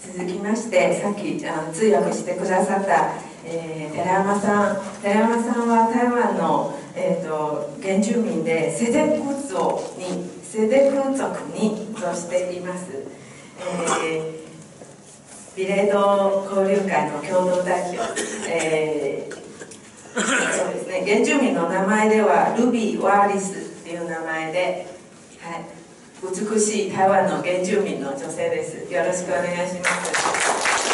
続きまして、さっき通訳してくださった、寺山さんは台湾の、原住民でセデク族に属しています。ビレード交流会の共同代表、そうですね、原住民の名前ではルビー・ワーリスっていう名前で、はい、美しい台湾の原住民の女性です。よろしくお願いします。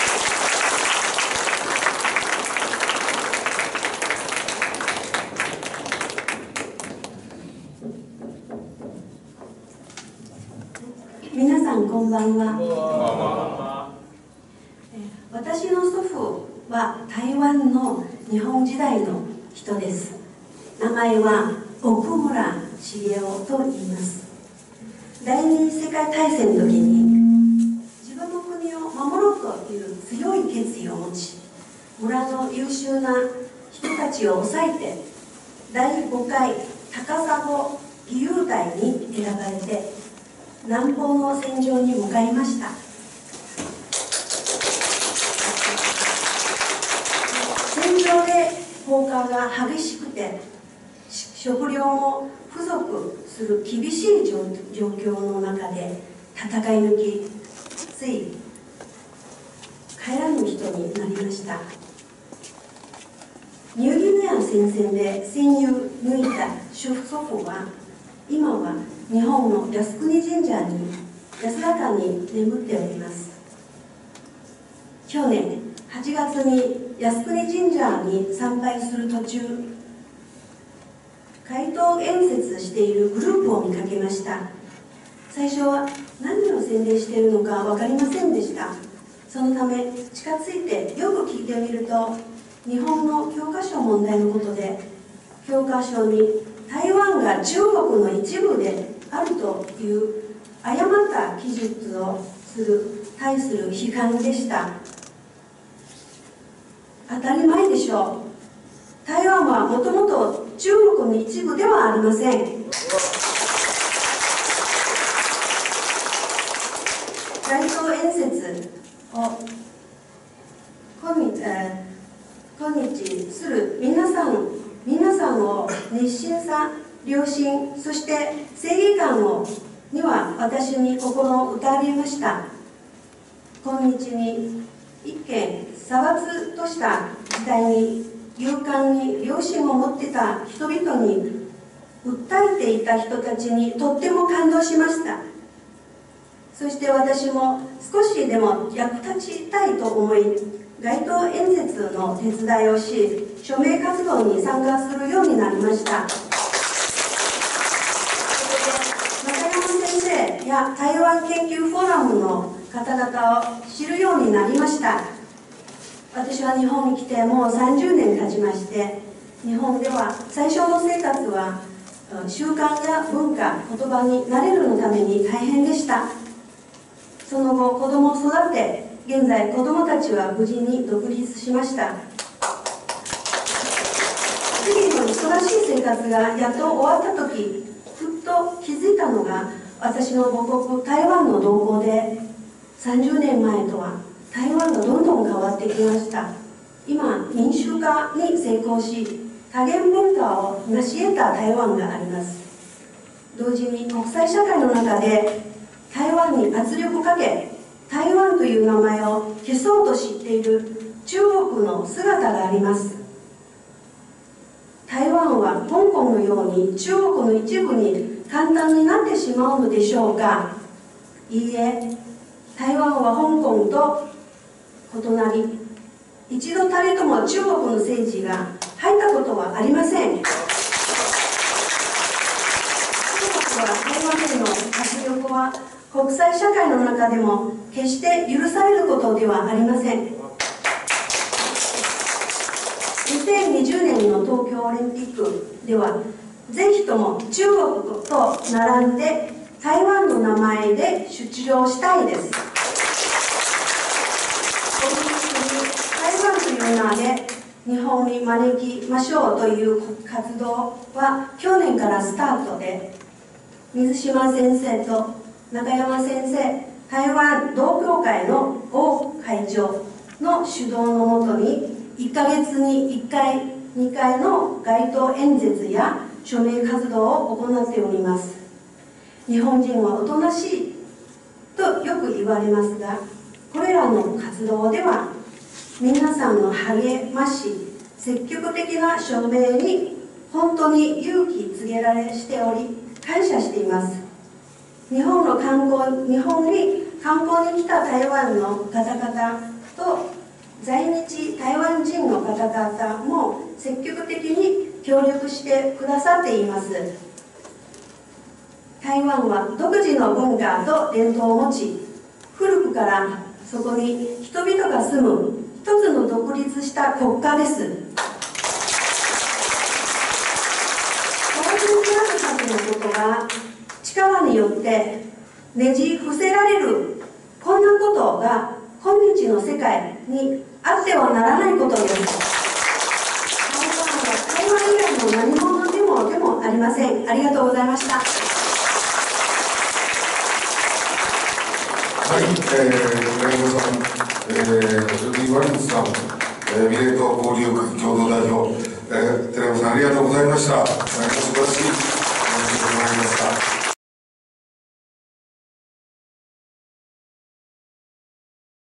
皆さんこんばんは。私の祖父は台湾の日本時代の人です。名前は奥村茂雄と言います。第二次世界大戦の時に自分の国を守ろうという強い決意を持ち、村の優秀な人たちを抑えて第5回高砂義勇隊に選ばれて南方の戦場に向かいました。戦場で放火が激しくて食料も不足する厳しい状況の中で戦い抜き、つい帰らぬ人になりました。ニューギニア戦線で戦友抜いた祖父は今は日本の靖国神社に安らかに眠っております。去年8月に靖国神社に参拝する途中、街頭演説しているグループを見かけました。最初は何を宣伝しているのか分かりませんでした。そのため近づいてよく聞いてみると、日本の教科書問題のことで、教科書に台湾が中国の一部であるという誤った記述を対する批判でした。当たり前でしょう。台湾はもともと中国の一部ではありません。街頭演説を今日する皆さんを熱心さ、良心、そして正義感には私に心を打たれました。今日に一見さわつとした時代に勇敢に良心を持っていた人々に訴えていた人たちにとっても感動しました。そして私も少しでも役立ちたいと思い、街頭演説の手伝いをし、署名活動に参加するようになりました。それで中山先生や台湾研究フォーラムの方々を知るようになりました。私は日本に来てもう30年経ちまして、日本では最初の生活は習慣や文化、言葉に慣れるのために大変でした。その後子供を育て、現在子供たちは無事に独立しました。次の忙しい生活がやっと終わった時、ふっと気づいたのが私の母国台湾の動向で、30年前とは台湾がどんどん変わってきました。今民主化に成功し、多元文化を成し得た台湾があります。同時に国際社会の中で台湾に圧力をかけ、台湾という名前を消そうとしている中国の姿があります。台湾は香港のように中国の一部に簡単になってしまうのでしょうか。いいえ、台湾は香港と異なり、一度たりとも中国の政治が入ったことはありません。中国は台湾への圧力は国際社会の中でも決して許されることではありません。2020年の東京オリンピックでは、ぜひとも中国と並んで台湾の名前で出場したいです。台湾という名で日本に招きましょうという活動は去年からスタートで、水島先生と中山先生、 台湾同協会の王会長の主導のもとに1ヶ月に1回2回の街頭演説や署名活動を行っております。日本人はおとなしいとよく言われますが、これらの活動では皆さんの励まし積極的な署名に本当に勇気づけられしており感謝しています。日本に観光に来た台湾の方々と在日台湾人の方々も積極的に協力してくださっています。台湾は独自の文化と伝統を持ち、古くからそこに人々が住む一つの独立した国家です。同時にあるはずのことが力によってねじ伏せられる、こんなことが今日の世界にあってはならないことです。台湾以外の何者でもありません。ありがとうございました。 はい、宮本さん、ジョディ・ワリンスさん、ミレート交流会共同代表、寺山さんありがとうございました。素晴らしいお話を伺いました。